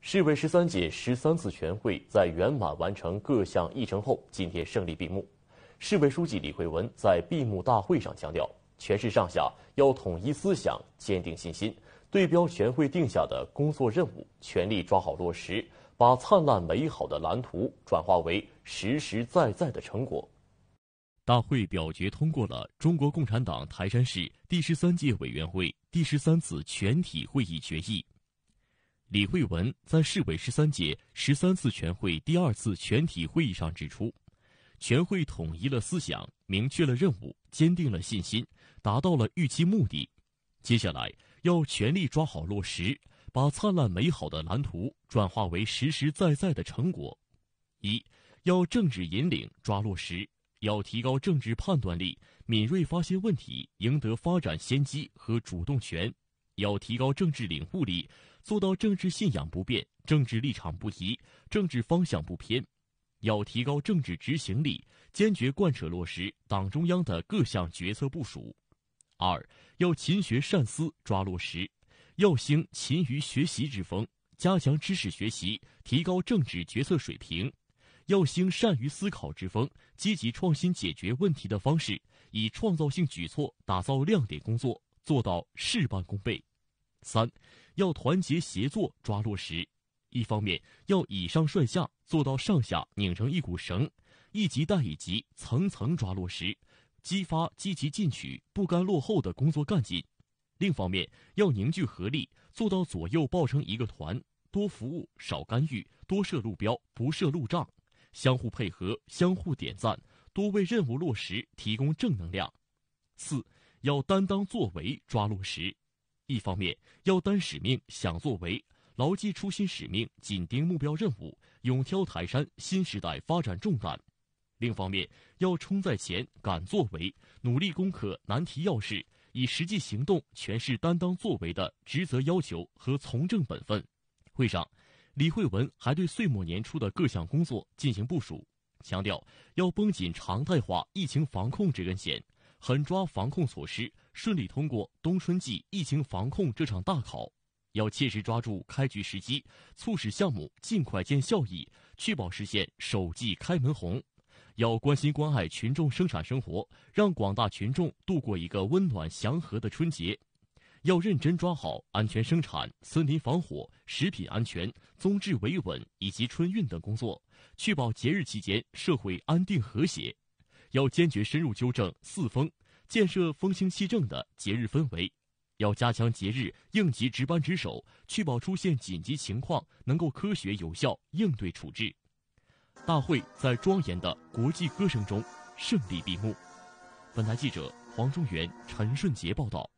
市委13届13次全会在圆满完成各项议程后，今天胜利闭幕。市委书记李慧文在闭幕大会上强调，全市上下要统一思想，坚定信心，对标全会定下的工作任务，全力抓好落实，把灿烂美好的蓝图转化为实实在在的成果。 大会表决通过了中国共产党台山市第13届委员会第13次全体会议决议。李慧文在市委13届13次全会第2次全体会议上指出，全会统一了思想，明确了任务，坚定了信心，达到了预期目的。接下来要全力抓好落实，把灿烂美好的蓝图转化为实实在在的成果。一，要政治引领抓落实，要提高政治判断力，敏锐发现问题，赢得发展先机和主动权；要提高政治领悟力，做到政治信仰不变，政治立场不移，政治方向不偏；要提高政治执行力，坚决贯彻落实党中央的各项决策部署。二，要勤学善思抓落实，要兴勤于学习之风，加强知识学习，提高政治决策水平；要兴善于思考之风，积极创新解决问题的方式，以创造性举措打造亮点工作，做到事半功倍。三，要团结协作抓落实，一方面要以上率下，做到上下拧成一股绳，一级带一级，层层抓落实，激发积极进取、不甘落后的工作干劲；另一方面要凝聚合力，做到左右抱成一个团，多服务少干预，多设路标不设路障，相互配合，相互点赞，多为任务落实提供正能量。四，要担当作为抓落实，一方面要担使命想作为，牢记初心使命，紧盯目标任务，勇挑台山新时代发展重担；另一方面要冲在前，敢作为，努力攻克难题要事，以实际行动诠释担当作为的职责要求和从政本分。会上，李慧文还对岁末年初的各项工作进行部署，强调要绷紧常态化疫情防控这根弦，狠抓防控措施，顺利通过冬春季疫情防控这场大考；要切实抓住开局时机，促使项目尽快见效益，确保实现首季开门红；要关心关爱群众生产生活，让广大群众度过一个温暖祥和的春节；要认真抓好安全生产、森林防火、食品安全、宗治维稳以及春运等工作，确保节日期间社会安定和谐；要坚决深入纠正四风，建设风清气正的节日氛围；要加强节日应急值班值守，确保出现紧急情况能够科学有效应对处置。大会在庄严的国际歌声中胜利闭幕。本台记者黄中原、陈顺杰报道。